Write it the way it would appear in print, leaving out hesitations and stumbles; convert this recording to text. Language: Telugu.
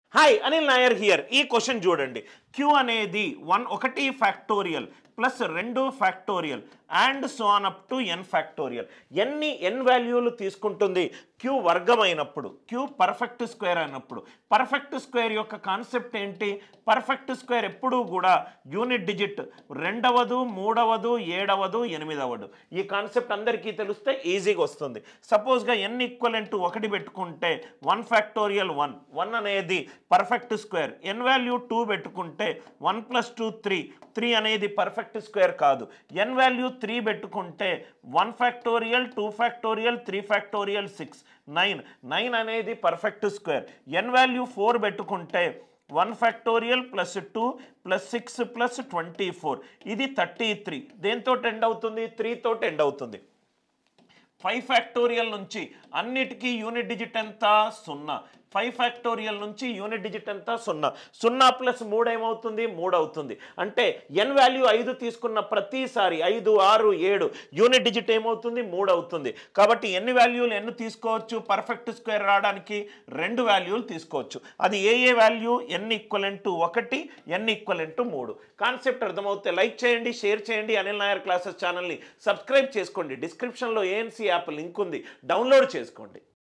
Hi Anil Nair here. ఈ క్వశ్చన్ చూడండి. క్యూ అనేది 1 factorial plus 2 factorial and so on up to n factorial. N వాల్యూలు తీసుకుంటుంది క్యూ వర్గమైనప్పుడు, క్యూ పర్ఫెక్ట్ స్క్వేర్ అయినప్పుడు. పర్ఫెక్ట్ స్క్వేర్ యొక్క కాన్సెప్ట్ ఏంటి? పర్ఫెక్ట్ స్క్వేర్ ఎప్పుడూ కూడా యూనిట్ డిజిట్ 2వ, 3వ, 7వ, 8వ. ఈ కాన్సెప్ట్ అందరికీ తెలిస్తే ఈజీగా వస్తుంది. సపోజ్గా n ఈక్వలెంట్ 1 పెట్టుకుంటే 1 ఫ్యాక్టోరియల్ 1 అనేది పర్ఫెక్ట్ స్క్వేర్. n వాల్యూ 2 పెట్టుకుంటే 1 + 2 3 అనేది పర్ఫెక్ట్ స్క్వేర్ కాదు. n వాల్యూ 3 పెట్టుకుంటే 1 ఫ్యాక్టోరియల్ 2 ఫ్యాక్టోరియల్ 3 ఫ్యాక్టోరియల్ 6 9 అనేది పర్ఫెక్ట్ స్క్వేర్. n వాల్యూ 4 పెట్టుకుంటే 1 ఫ్యాక్టోరియల్ ప్లస్ 2 ప్లస్ 6 ప్లస్ 24 ఇది 33. దేంతో ఎండ్ అవుతుంది? 3 తోటి ఎండ్ అవుతుంది. 5 ఫ్యాక్టోరియల్ నుంచి అన్నిటికీ యూనిట్ డిజిట్ ఎంత? 0. 5 ఫ్యాక్టోరియల్ నుంచి యూనిట్ డిజిట్ ఎంత? 0. 0 ప్లస్ 3 ఏమవుతుంది? 3 అవుతుంది. అంటే n వాల్యూ 5 తీసుకున్న ప్రతిసారి 5, 6, 7 యూనిట్ డిజిట్ ఏమవుతుంది? 3 అవుతుంది. కాబట్టి ఎన్ని వాల్యూలు ఎన్ని తీసుకోవచ్చు? పర్ఫెక్ట్ స్క్వేర్ రావడానికి 2 వాల్యూలు తీసుకోవచ్చు. అది ఏ value? n equivalent 1, n equivalent 3. Concept అర్థమవుతే లైక్ చేయండి, షేర్ చేయండి. అనిల్ నాయర్ క్లాసెస్ ఛానల్ని సబ్స్క్రైబ్ చేసుకోండి. డిస్క్రిప్షన్లో ఏఎన్సీ యాప్ లింక్ ఉంది, డౌన్లోడ్ చేసుకోండి.